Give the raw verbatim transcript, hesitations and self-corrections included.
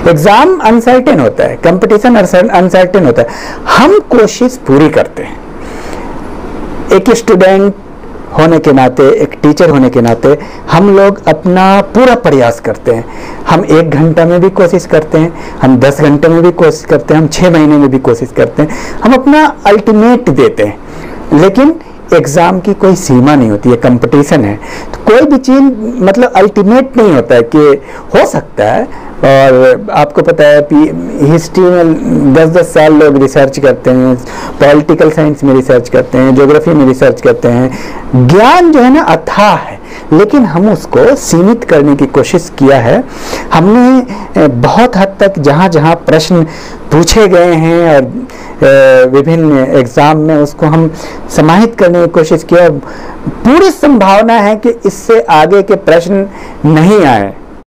Exam uncertain होता है, competition uncertain होता है। हम कोशिश पूरी करते हैं, एक स्टूडेंट होने के नाते, एक टीचर होने के नाते हम लोग अपना पूरा प्रयास करते हैं। हम एक घंटा में भी कोशिश करते हैं, हम दस घंटे में भी कोशिश करते हैं, हम छः महीने में भी कोशिश करते हैं, हम अपना अल्टीमेट देते हैं। लेकिन एग्ज़ाम की कोई सीमा नहीं होती है, कंपटीशन है, तो कोई भी चीज़ मतलब अल्टीमेट नहीं होता है कि हो सकता है। और आपको पता है कि हिस्ट्री में दस दस साल लोग रिसर्च करते हैं, पॉलिटिकल साइंस में रिसर्च करते हैं, ज्योग्राफी में रिसर्च करते हैं। ज्ञान जो है ना अथाह है, लेकिन हम उसको सीमित करने की कोशिश किया है। हमने बहुत हद तक जहाँ जहाँ प्रश्न पूछे गए हैं और विभिन्न एग्ज़ाम में उसको हम समाहित करने की कोशिश किया। पूरी संभावना है कि इससे आगे के प्रश्न नहीं आए।